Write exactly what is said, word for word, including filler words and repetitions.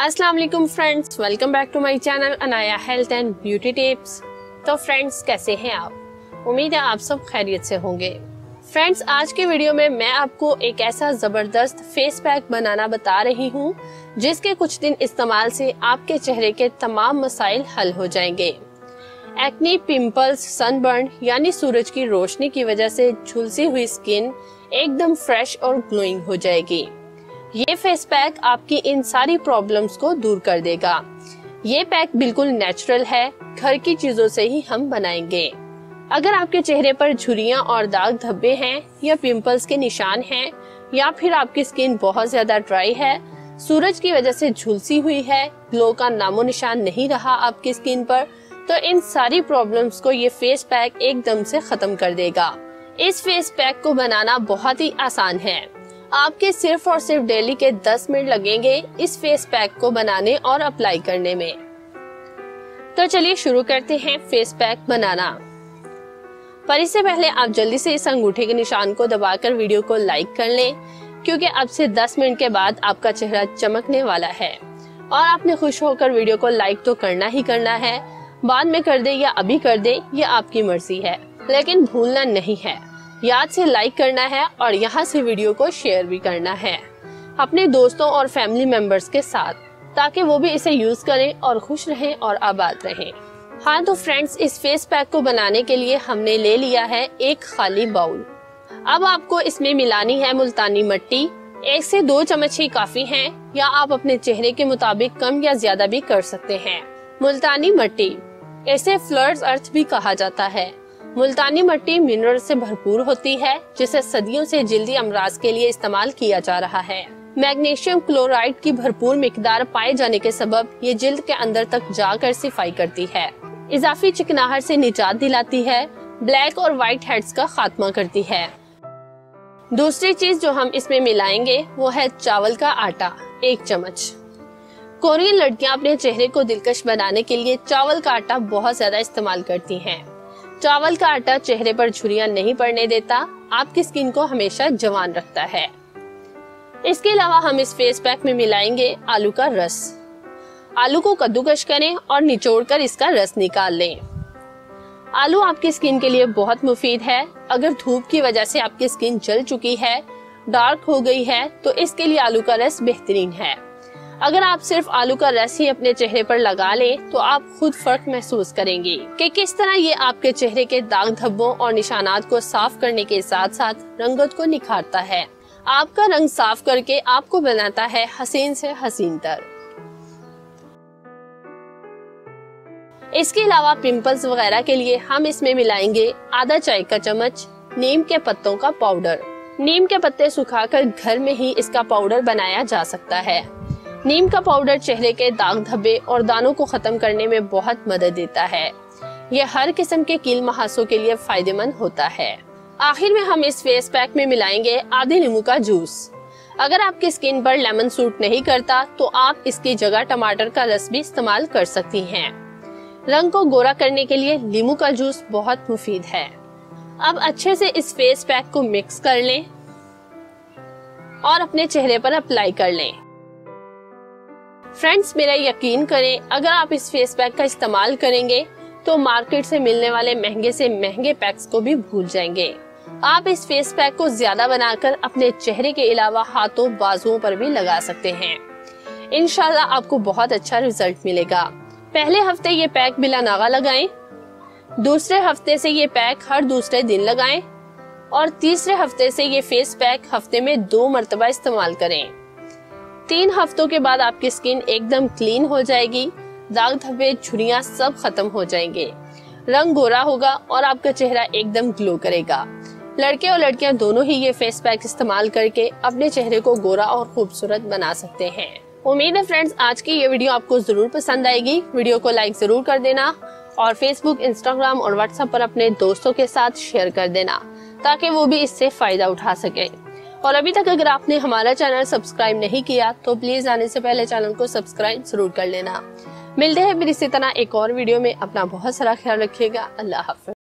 अस्सलाम वालेकुम friends, welcome back to my channel Anaya health and beauty tips. तो friends, कैसे हैं आप? उम्मीद है आप सब खैरियत से होंगे। फ्रेंड्स, आज के वीडियो में मैं आपको एक ऐसा जबरदस्त फेस पैक बनाना बता रही हूँ जिसके कुछ दिन इस्तेमाल से आपके चेहरे के तमाम मसाइल हल हो जाएंगे। एक्ने, पिंपल्स, सनबर्न यानी सूरज की रोशनी की वजह से झुलसी हुई स्किन एकदम फ्रेश और ग्लोइंग हो जाएगी। ये फेस पैक आपकी इन सारी प्रॉब्लम्स को दूर कर देगा। ये पैक बिल्कुल नेचुरल है, घर की चीजों से ही हम बनाएंगे। अगर आपके चेहरे पर झुर्रियां और दाग धब्बे हैं या पिंपल्स के निशान हैं या फिर आपकी स्किन बहुत ज्यादा ड्राई है, सूरज की वजह से झुलसी हुई है, ग्लो का नामो निशान नहीं रहा आपकी स्किन पर, तो इन सारी प्रॉब्लम्स को ये फेस पैक एकदम से खत्म कर देगा। इस फेस पैक को बनाना बहुत ही आसान है। आपके सिर्फ और सिर्फ डेली के दस मिनट लगेंगे इस फेस पैक को बनाने और अप्लाई करने में। तो चलिए शुरू करते हैं फेस पैक बनाना। पर इससे पहले आप जल्दी से इस अंगूठे के निशान को दबाकर वीडियो को लाइक कर लें, क्योंकि अब से दस मिनट के बाद आपका चेहरा चमकने वाला है। और आपने खुश होकर वीडियो को लाइक तो करना ही करना है, बाद में कर दे या अभी कर दे ये आपकी मर्जी है, लेकिन भूलना नहीं है। याद से लाइक करना है और यहाँ से वीडियो को शेयर भी करना है अपने दोस्तों और फैमिली मेंबर्स के साथ, ताकि वो भी इसे यूज करें और खुश रहें और आबाद रहें। हाँ तो फ्रेंड्स, इस फेस पैक को बनाने के लिए हमने ले लिया है एक खाली बाउल। अब आपको इसमें मिलानी है मुल्तानी मिट्टी। एक से दो चम्मच ही काफी हैं, या आप अपने चेहरे के मुताबिक कम या ज्यादा भी कर सकते हैं। मुल्तानी मिट्टी, इसे फ्लर्स अर्थ भी कहा जाता है। मुल्तानी मिट्टी मिनरल से भरपूर होती है, जिसे सदियों से जल्दी अमराज के लिए इस्तेमाल किया जा रहा है। मैग्नीशियम क्लोराइड की भरपूर मिकदार पाए जाने के सबब ये जिल्द के अंदर तक जाकर सिफाई करती है, इजाफी चिकनाहट से निजात दिलाती है, ब्लैक और व्हाइट हेड्स का खात्मा करती है। दूसरी चीज जो हम इसमें मिलाएंगे वो है चावल का आटा, एक चम्मच। कोरियन लड़कियां अपने चेहरे को दिलकश बनाने के लिए चावल का आटा बहुत ज्यादा इस्तेमाल करती हैं। चावल का आटा चेहरे पर झुर्रियां नहीं पड़ने देता, आपकी स्किन को हमेशा जवान रखता है। इसके अलावा हम इस फेस पैक में मिलाएंगे आलू का रस। आलू को कद्दूकश करें और निचोड़कर इसका रस निकाल लें। आलू आपकी स्किन के लिए बहुत मुफीद है। अगर धूप की वजह से आपकी स्किन जल चुकी है, डार्क हो गई है, तो इसके लिए आलू का रस बेहतरीन है। अगर आप सिर्फ आलू का रस ही अपने चेहरे पर लगा लें तो आप खुद फर्क महसूस करेंगी कि किस तरह ये आपके चेहरे के दाग धब्बों और निशानात को साफ करने के साथ साथ रंगत को निखारता है। आपका रंग साफ करके आपको बनाता है हसीन से हसीन तर। इसके अलावा पिंपल्स वगैरह के लिए हम इसमें मिलाएंगे आधा चाय का चम्मच नीम के पत्तों का पाउडर। नीम के पत्ते सुखाकर घर में ही इसका पाउडर बनाया जा सकता है। नीम का पाउडर चेहरे के दाग धब्बे और दानों को खत्म करने में बहुत मदद देता है। यह हर किस्म के कील महासों के लिए फायदेमंद होता है। आखिर में हम इस फेस पैक में मिलाएंगे आधे नींबू का जूस। अगर आपकी स्किन पर लेमन सूट नहीं करता तो आप इसकी जगह टमाटर का रस भी इस्तेमाल कर सकती हैं। रंग को गोरा करने के लिए नींबू का जूस बहुत मुफीद है। अब अच्छे से इस फेस पैक को मिक्स कर लें और अपने चेहरे पर अप्लाई कर लें। फ्रेंड्स, मेरा यकीन करें, अगर आप इस फेस पैक का इस्तेमाल करेंगे तो मार्केट से मिलने वाले महंगे से महंगे पैक्स को भी भूल जाएंगे। आप इस फेस पैक को ज्यादा बनाकर अपने चेहरे के अलावा हाथों, बाजुओं पर भी लगा सकते हैं। इंशाल्लाह आपको बहुत अच्छा रिजल्ट मिलेगा। पहले हफ्ते ये पैक बिला नागा लगाएं, दूसरे हफ्ते से ये पैक हर दूसरे दिन लगाएं और तीसरे हफ्ते से ये फेस पैक हफ्ते में दो मरतबा इस्तेमाल करें। तीन हफ्तों के बाद आपकी स्किन एकदम क्लीन हो जाएगी, दाग धब्बे, झुर्रियां सब खत्म हो जाएंगे, रंग गोरा होगा और आपका चेहरा एकदम ग्लो करेगा। लड़के और लड़कियां दोनों ही ये फेस पैक इस्तेमाल करके अपने चेहरे को गोरा और खूबसूरत बना सकते हैं। उम्मीद है फ्रेंड्स, आज की ये वीडियो आपको जरूर पसंद आएगी। वीडियो को लाइक जरूर कर देना और फेसबुक, इंस्टाग्राम और व्हाट्सएप पर अपने दोस्तों के साथ शेयर कर देना, ताकि वो भी इससे फायदा उठा सके। और अभी तक अगर आपने हमारा चैनल सब्सक्राइब नहीं किया तो प्लीज आने से पहले चैनल को सब्सक्राइब जरूर कर लेना। मिलते हैं फिर इसी तरह एक और वीडियो में। अपना बहुत सारा ख्याल रखिएगा। अल्लाह हाफ़िज़।